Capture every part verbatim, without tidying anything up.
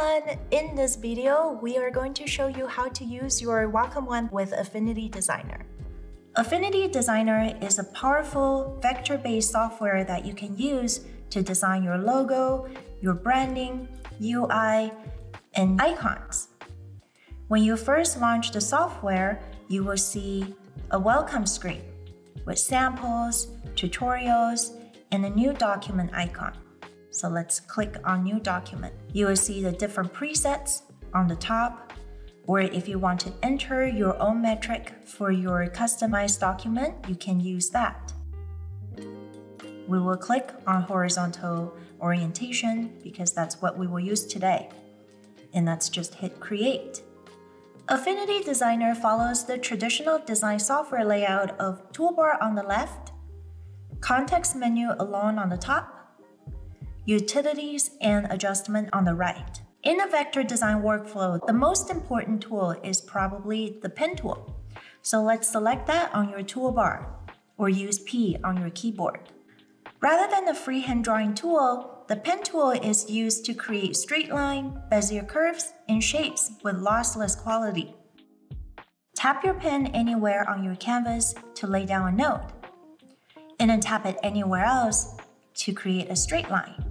everyone! In this video, we are going to show you how to use your Wacom One with Affinity Designer. Affinity Designer is a powerful vector-based software that you can use to design your logo, your branding, U I, and icons. When you first launch the software, you will see a welcome screen with samples, tutorials, and a new document icon. So let's click on New Document. You will see the different presets on the top, or if you want to enter your own metric for your customized document, you can use that. We will click on horizontal orientation because that's what we will use today. And let's just hit Create. Affinity Designer follows the traditional design software layout of toolbar on the left, context menu alone on the top, utilities and adjustment on the right. In a vector design workflow, the most important tool is probably the pen tool. So let's select that on your toolbar or use P on your keyboard. Rather than the freehand drawing tool, the pen tool is used to create straight line, Bezier curves, and shapes with lossless quality. Tap your pen anywhere on your canvas to lay down a note, and then tap it anywhere else to create a straight line.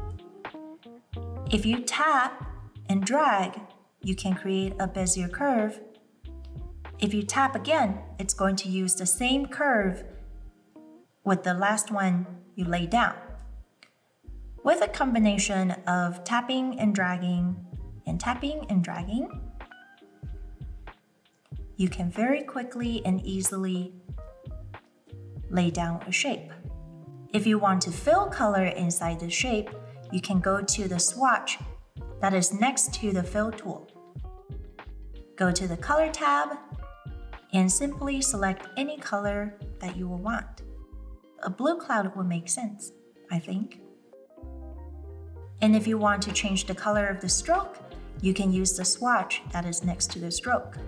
If you tap and drag, you can create a Bezier curve. If you tap again, it's going to use the same curve with the last one you lay down. With a combination of tapping and dragging and tapping and dragging, you can very quickly and easily lay down a shape. If you want to fill color inside the shape, you can go to the swatch that is next to the fill tool. Go to the color tab and simply select any color that you will want. A blue cloud will make sense, I think. And if you want to change the color of the stroke, you can use the swatch that is next to the stroke.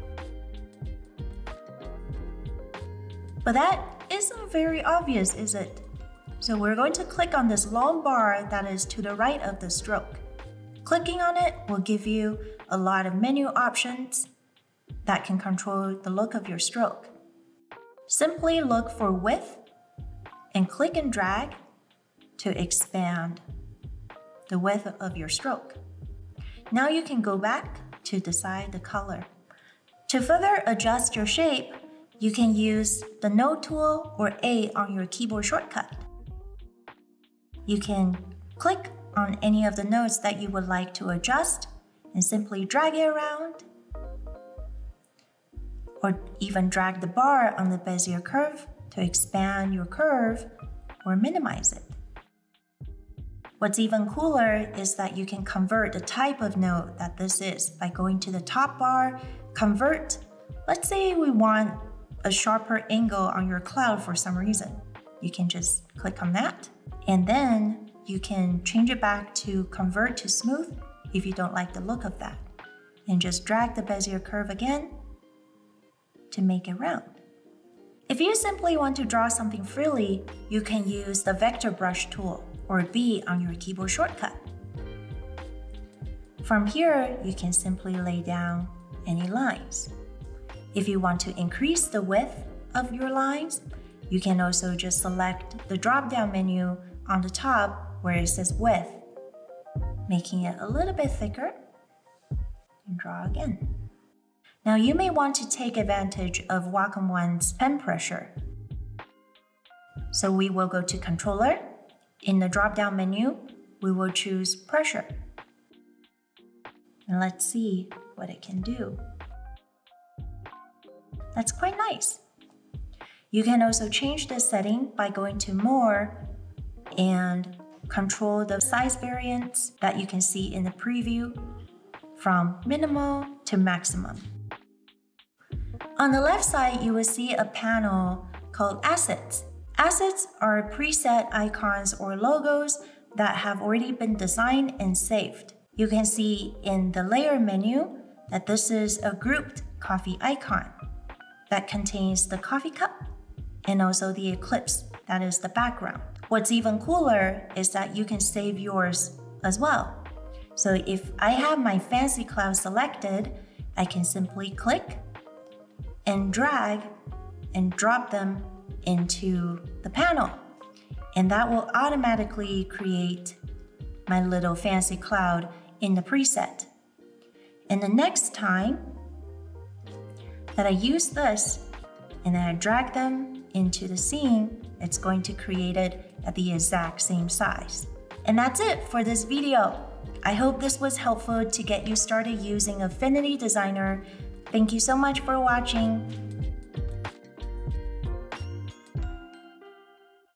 But that isn't very obvious, is it? So we're going to click on this long bar that is to the right of the stroke. Clicking on it will give you a lot of menu options that can control the look of your stroke. Simply look for width and click and drag to expand the width of your stroke. Now you can go back to decide the color. To further adjust your shape, you can use the Node tool or A on your keyboard shortcut. You can click on any of the nodes that you would like to adjust and simply drag it around, or even drag the bar on the Bezier curve to expand your curve or minimize it. What's even cooler is that you can convert the type of node that this is by going to the top bar, convert. Let's say we want a sharper angle on your cloud for some reason. You can just click on that, and then you can change it back to convert to smooth if you don't like the look of that. And just drag the Bezier curve again to make it round. If you simply want to draw something freely, you can use the vector brush tool or B on your keyboard shortcut. From here, you can simply lay down any lines. If you want to increase the width of your lines, you can also just select the drop-down menu on the top where it says width, making it a little bit thicker, and draw again. Now you may want to take advantage of Wacom One's pen pressure. So we will go to Controller. In the drop-down menu, we will choose Pressure. And let's see what it can do. That's quite nice. You can also change this setting by going to More and control the size variance that you can see in the preview from minimal to maximum. On the left side, you will see a panel called Assets. Assets are preset icons or logos that have already been designed and saved. You can see in the layer menu that this is a grouped coffee icon that contains the coffee cup and also the eclipse that is the background. What's even cooler is that you can save yours as well. So if I have my fancy cloud selected, I can simply click and drag and drop them into the panel. And that will automatically create my little fancy cloud in the preset. And the next time that I use this and then I drag them into the scene, it's going to create it at the exact same size. And that's it for this video. I hope this was helpful to get you started using Affinity Designer. Thank you so much for watching.